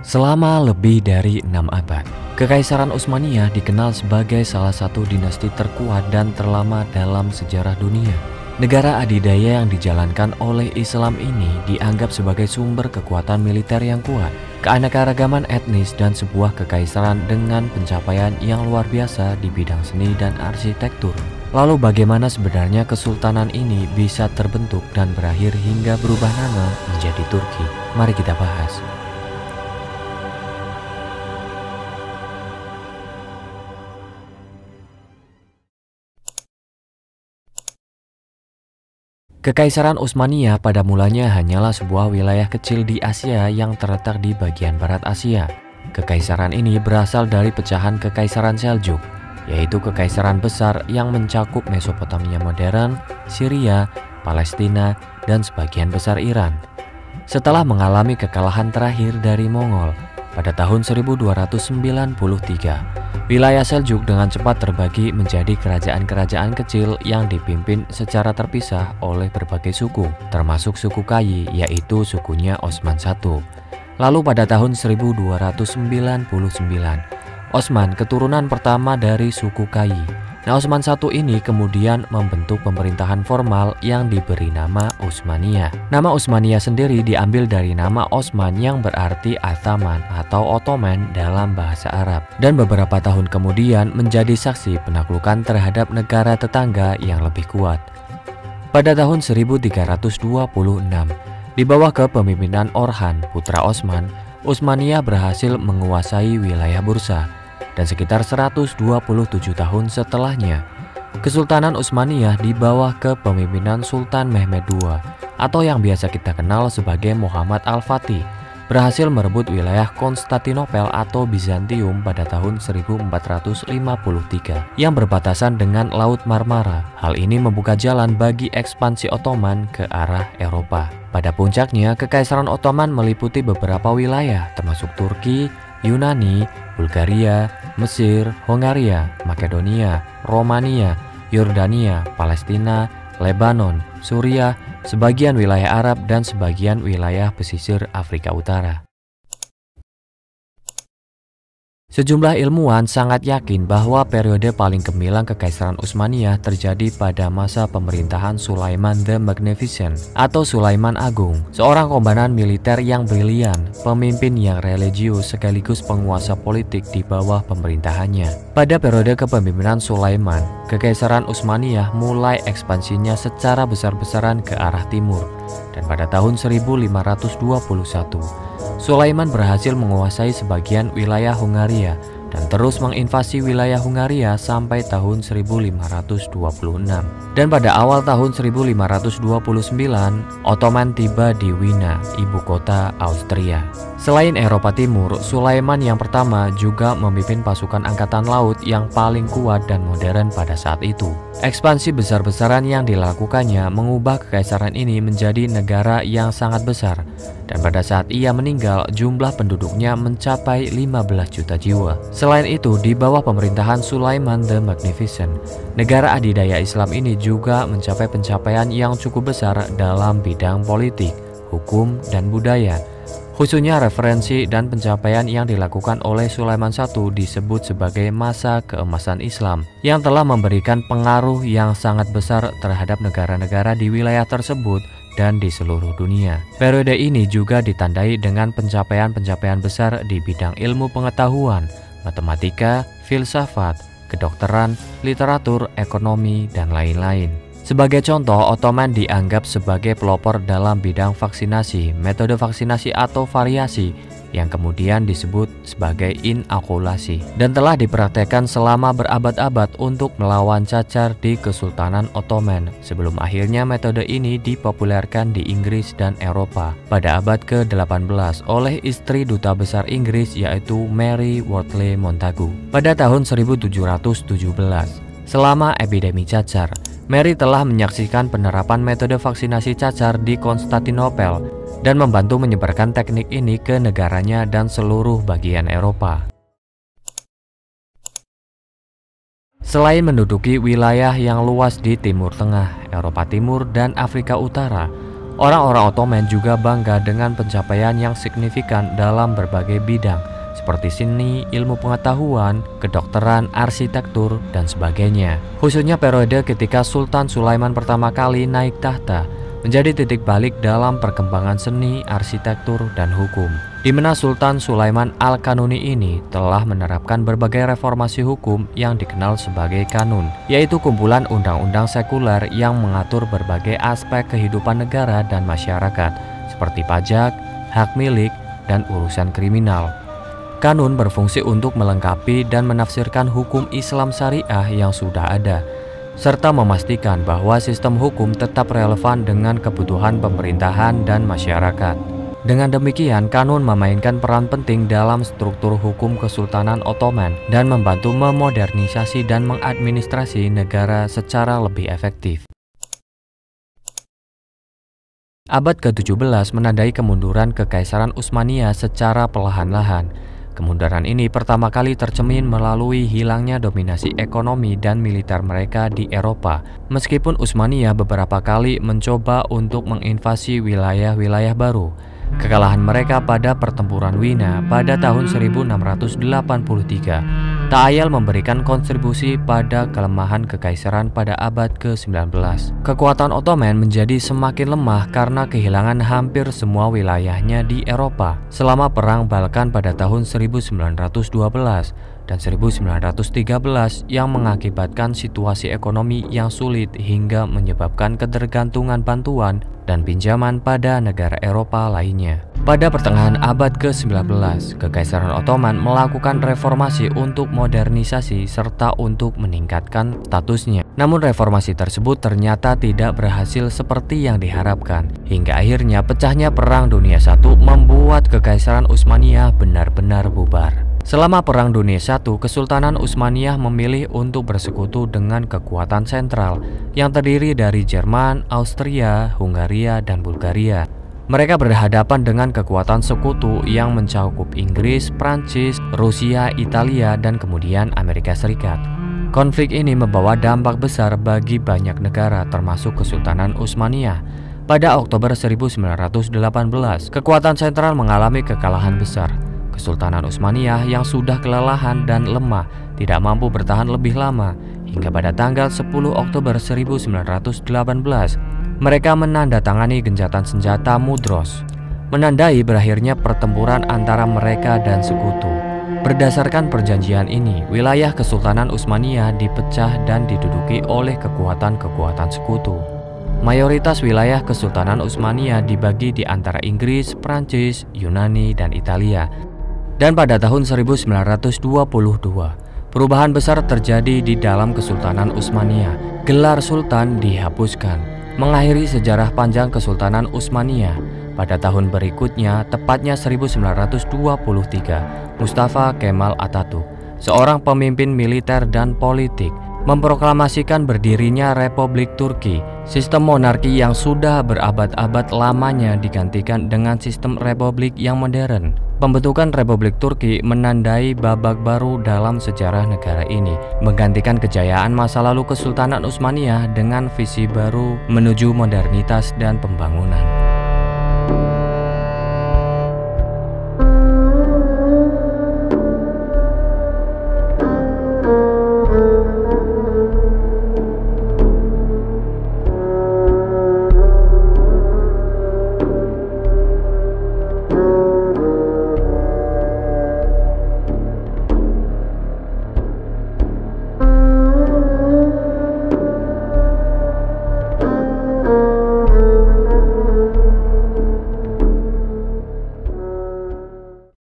Selama lebih dari 6 abad, Kekaisaran Utsmaniyah dikenal sebagai salah satu dinasti terkuat dan terlama dalam sejarah dunia. Negara adidaya yang dijalankan oleh Islam ini dianggap sebagai sumber kekuatan militer yang kuat, keanekaragaman etnis, dan sebuah kekaisaran dengan pencapaian yang luar biasa di bidang seni dan arsitektur. Lalu bagaimana sebenarnya kesultanan ini bisa terbentuk dan berakhir hingga berubah nama menjadi Turki? Mari kita bahas. Kekaisaran Utsmaniyah pada mulanya hanyalah sebuah wilayah kecil di Asia yang terletak di bagian barat Asia. Kekaisaran ini berasal dari pecahan Kekaisaran Seljuk, yaitu kekaisaran besar yang mencakup Mesopotamia modern, Syria, Palestina, dan sebagian besar Iran. Setelah mengalami kekalahan terakhir dari Mongol pada tahun 1293, wilayah Seljuk dengan cepat terbagi menjadi kerajaan-kerajaan kecil yang dipimpin secara terpisah oleh berbagai suku, termasuk suku Kayi, yaitu sukunya Osman I. Lalu pada tahun 1299, Osman keturunan pertama dari suku Kayi. Nah, Osman I ini kemudian membentuk pemerintahan formal yang diberi nama Utsmaniyah. Nama Utsmaniyah sendiri diambil dari nama Osman yang berarti Ataman atau Ottoman dalam bahasa Arab. Dan beberapa tahun kemudian menjadi saksi penaklukan terhadap negara tetangga yang lebih kuat. Pada tahun 1326, di bawah kepemimpinan Orhan, putra Osman, Utsmaniyah berhasil menguasai wilayah Bursa. Dan sekitar 127 tahun setelahnya, Kesultanan Utsmaniyah di bawah kepemimpinan Sultan Mehmed II atau yang biasa kita kenal sebagai Muhammad Al-Fatih berhasil merebut wilayah Konstantinopel atau Bizantium pada tahun 1453 yang berbatasan dengan Laut Marmara. Hal ini membuka jalan bagi ekspansi Ottoman ke arah Eropa. Pada puncaknya, Kekaisaran Ottoman meliputi beberapa wilayah termasuk Turki, Yunani, Bulgaria, Mesir, Hongaria, Makedonia, Romania, Yordania, Palestina, Lebanon, Suriah, sebagian wilayah Arab, dan sebagian wilayah pesisir Afrika Utara. Sejumlah ilmuwan sangat yakin bahwa periode paling gemilang Kekaisaran Utsmaniyah terjadi pada masa pemerintahan Sulaiman the Magnificent atau Sulaiman Agung, seorang komandan militer yang brilian, pemimpin yang religius sekaligus penguasa politik di bawah pemerintahannya. Pada periode kepemimpinan Sulaiman, Kekaisaran Utsmaniyah mulai ekspansinya secara besar-besaran ke arah timur, dan pada tahun 1521, Sulaiman berhasil menguasai sebagian wilayah Hungaria dan terus menginvasi wilayah Hungaria sampai tahun 1526. Dan pada awal tahun 1529, Ottoman tiba di Wina, ibu kota Austria. Selain Eropa Timur, Sulaiman yang pertama juga memimpin pasukan angkatan laut yang paling kuat dan modern pada saat itu. Ekspansi besar-besaran yang dilakukannya mengubah kekaisaran ini menjadi negara yang sangat besar. Dan pada saat ia meninggal, jumlah penduduknya mencapai 15 juta jiwa. Selain itu, di bawah pemerintahan Sulaiman the Magnificent, negara adidaya Islam ini juga mencapai pencapaian yang cukup besar dalam bidang politik, hukum, dan budaya. Khususnya referensi dan pencapaian yang dilakukan oleh Sulaiman I disebut sebagai masa keemasan Islam yang telah memberikan pengaruh yang sangat besar terhadap negara-negara di wilayah tersebut dan di seluruh dunia. Periode ini juga ditandai dengan pencapaian-pencapaian besar di bidang ilmu pengetahuan, matematika, filsafat, kedokteran, literatur, ekonomi, dan lain-lain. Sebagai contoh, Ottoman dianggap sebagai pelopor dalam bidang vaksinasi, metode vaksinasi atau variasi yang kemudian disebut sebagai inokulasi dan telah dipraktekkan selama berabad-abad untuk melawan cacar di Kesultanan Ottoman sebelum akhirnya metode ini dipopulerkan di Inggris dan Eropa pada abad ke-18 oleh istri duta besar Inggris yaitu Mary Wortley Montagu. Pada tahun 1717, selama epidemi cacar, Mary telah menyaksikan penerapan metode vaksinasi cacar di Konstantinopel dan membantu menyebarkan teknik ini ke negaranya dan seluruh bagian Eropa. Selain menduduki wilayah yang luas di Timur Tengah, Eropa Timur, dan Afrika Utara, Orang-orang Ottoman juga bangga dengan pencapaian yang signifikan dalam berbagai bidang, seperti seni, ilmu pengetahuan, kedokteran, arsitektur, dan sebagainya. Khususnya periode ketika Sultan Sulaiman pertama kali naik tahta, menjadi titik balik dalam perkembangan seni, arsitektur, dan hukum, di mana Sultan Sulaiman Al-Kanuni ini telah menerapkan berbagai reformasi hukum yang dikenal sebagai kanun, yaitu kumpulan undang-undang sekuler yang mengatur berbagai aspek kehidupan negara dan masyarakat, seperti pajak, hak milik, dan urusan kriminal. Kanun berfungsi untuk melengkapi dan menafsirkan hukum Islam syariah yang sudah ada, serta memastikan bahwa sistem hukum tetap relevan dengan kebutuhan pemerintahan dan masyarakat. Dengan demikian, kanun memainkan peran penting dalam struktur hukum Kesultanan Ottoman dan membantu memodernisasi dan mengadministrasi negara secara lebih efektif. Abad ke-17 menandai kemunduran Kekaisaran Utsmaniyah secara perlahan-lahan. Kemunduran ini pertama kali tercermin melalui hilangnya dominasi ekonomi dan militer mereka di Eropa. Meskipun Utsmaniyah beberapa kali mencoba untuk menginvasi wilayah-wilayah baru, kekalahan mereka pada pertempuran Wina pada tahun 1683 tak ayal memberikan kontribusi pada kelemahan kekaisaran pada abad ke-19. Kekuatan Ottoman menjadi semakin lemah karena kehilangan hampir semua wilayahnya di Eropa selama Perang Balkan pada tahun 1912 dan 1913 yang mengakibatkan situasi ekonomi yang sulit hingga menyebabkan ketergantungan bantuan dan pinjaman pada negara Eropa lainnya. Pada pertengahan abad ke-19, Kekaisaran Ottoman melakukan reformasi untuk modernisasi serta untuk meningkatkan statusnya. Namun reformasi tersebut ternyata tidak berhasil seperti yang diharapkan, hingga akhirnya pecahnya Perang Dunia I membuat Kekaisaran Utsmaniyah benar-benar bubar. Selama Perang Dunia I, Kesultanan Utsmaniyah memilih untuk bersekutu dengan kekuatan sentral yang terdiri dari Jerman, Austria, Hungaria, dan Bulgaria. Mereka berhadapan dengan kekuatan sekutu yang mencakup Inggris, Prancis, Rusia, Italia, dan kemudian Amerika Serikat. Konflik ini membawa dampak besar bagi banyak negara termasuk Kesultanan Utsmaniyah. Pada Oktober 1918, kekuatan sentral mengalami kekalahan besar. Kesultanan Utsmaniyah yang sudah kelelahan dan lemah tidak mampu bertahan lebih lama, hingga pada tanggal 10 Oktober 1918 mereka menandatangani gencatan senjata Mudros, menandai berakhirnya pertempuran antara mereka dan sekutu. Berdasarkan perjanjian ini, wilayah Kesultanan Utsmaniyah dipecah dan diduduki oleh kekuatan-kekuatan sekutu. Mayoritas wilayah Kesultanan Utsmaniyah dibagi di antara Inggris, Prancis, Yunani, dan Italia. Dan pada tahun 1922, perubahan besar terjadi di dalam Kesultanan Utsmaniyah. Gelar Sultan dihapuskan, mengakhiri sejarah panjang Kesultanan Utsmaniyah. Pada tahun berikutnya, tepatnya 1923, Mustafa Kemal Atatürk, seorang pemimpin militer dan politik, memproklamasikan berdirinya Republik Turki. Sistem monarki yang sudah berabad-abad lamanya digantikan dengan sistem republik yang modern. Pembentukan Republik Turki menandai babak baru dalam sejarah negara ini, menggantikan kejayaan masa lalu Kesultanan Utsmaniyah dengan visi baru menuju modernitas dan pembangunan.